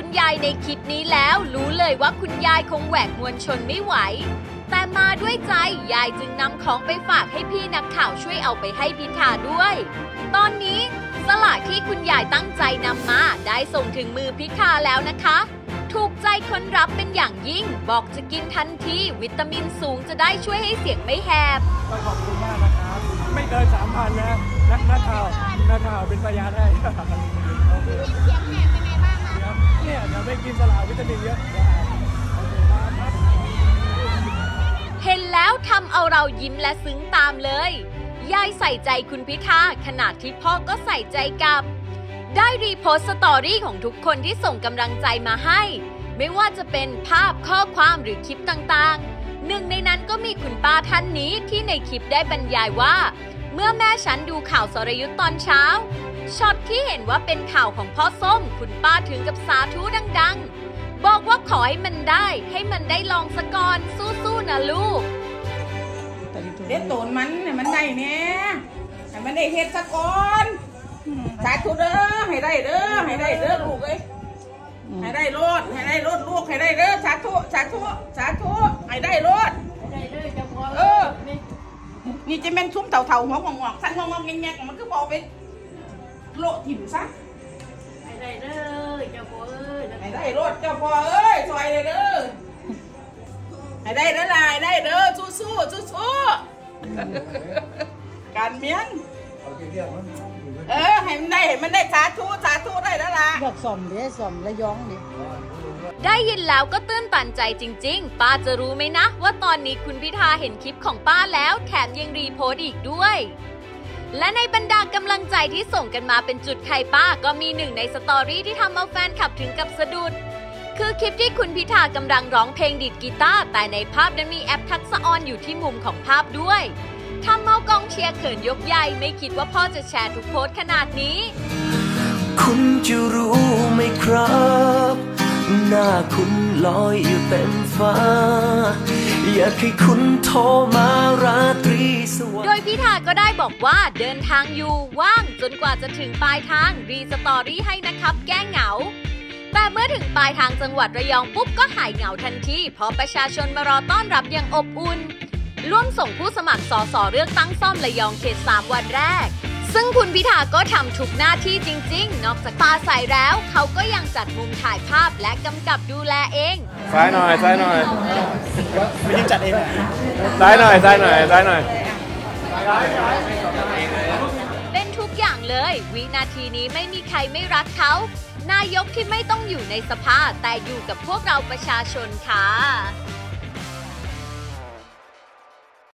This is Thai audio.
ยายในคลิปนี้แล้วรู้เลยว่าคุณยายคงแหวกมวลชนไม่ไหวแต่มาด้วยใจยายจึงนำของไปฝากให้พี่นักข่าวช่วยเอาไปให้พิธาด้วยตอนนี้สลากที่คุณยายตั้งใจนำมาได้ส่งถึงมือพิธาแล้วนะคะถูกใจคนรับเป็นอย่างยิ่งบอกจะกินทันทีวิตามินสูงจะได้ช่วยให้เสียงไม่แหบขอบคุณมากนะครับไม่เกิน 3,000 นะนักข่าวเป็นพยานได้เสียงแหบเป็นไงบ้างคะเนี่ยเดี๋ยวไปกินสลากวิตามินเยอะเห็นแล้วทำเอาเรายิ้มและซึ้งตามเลยยายใส่ใจคุณพิธาขนาดที่พ่อก็ใส่ใจกับได้รีโพสต์สตอรี่ของทุกคนที่ส่งกำลังใจมาให้ไม่ว่าจะเป็นภาพข้อความหรือคลิปต่างๆหนึ่งในนั้นก็มีคุณป้าท่านนี้ที่ในคลิปได้บรรยายว่าเมื่อแม่ฉันดูข่าวสรยุทธ์ตอนเช้าช็อตที่เห็นว่าเป็นข่าวของพ่อส้มคุณป้าถึงกับสาธุดังๆบอกว่าขอให้มันได้ลองสะก่อนสู้ๆนะลูกเด็ดโตนมันได้เนี่ยให้มันได้เฮ็ดสะก่อนสาธุเด้อให้ได้เด้อลูกเอ้ยให้ได้รถลูกให้ได้เด้อสาธุให้ได้รถนี่จะเป็นซุ้มเต่าหัวงอกสั้นงอกแงกมันก็บอกเป็นโลถิ่มซะให้ได้เด้อเจ้าพ่อเอ้ยให้ได้รถเจ้าพ่อเอ้ยซอยเลยเด้อให้ได้เด้อลายได้เด้อสู้การเมียนให้มันได้สาธุได้แล้วล่ะอยากสมระยองดิได้ยินแล้วก็ตื้นตันใจจริงๆป้าจะรู้ไหมนะว่าตอนนี้คุณพิธาเห็นคลิปของป้าแล้วแถมยังรีโพสต์อีกด้วยและในบรรดากำลังใจที่ส่งกันมาเป็นจุดไข่ป้าก็มีหนึ่งในสตอรี่ที่ทำเอาแฟนคลับถึงกับสะดุดคือคลิปที่คุณพิธากำลังร้องเพลงดีดกีตาร์แต่ในภาพนั้นมีแอปทักษะออนอยู่ที่มุมของภาพด้วยทำเอากองเชียร์เขินยกใหญ่ไม่คิดว่าพ่อจะแชร์ทุกโพสต์ขนาดนี้คุณจะรู้ไหมครับหน้าคุณลอยอยู่เต็มฟ้าอยากให้คุณโทรมาราตรีสวัสดิ์โดยพิธาก็ได้บอกว่าเดินทางอยู่ว่างจนกว่าจะถึงปลายทางรีสตอรี่ให้นะครับแก้เหงาแต่เมื่อถึงปลายทางจังหวัดระยองปุ๊บก็หายเหงาทันทีเพราะประชาชนมารอต้อนรับอย่างอบอุ่นร่วมส่งผู้สมัครสสเลือกตั้งซ่อมระยองเขต3วันแรกซึ่งคุณพิธาก็ทำทุกหน้าที่จริงๆนอกจากปราศัยแล้วเขาก็ยังจัดมุมถ่ายภาพและกำกับดูแลเองซ้ายหน่อยไม่ยิ่งจัดเองซ้ายหน่อยเป็นทุกอย่างเลยวินาทีนี้ไม่มีใครไม่รักเขานายกที่ไม่ต้องอยู่ในสภาแต่อยู่กับพวกเราประชาชนค่ะ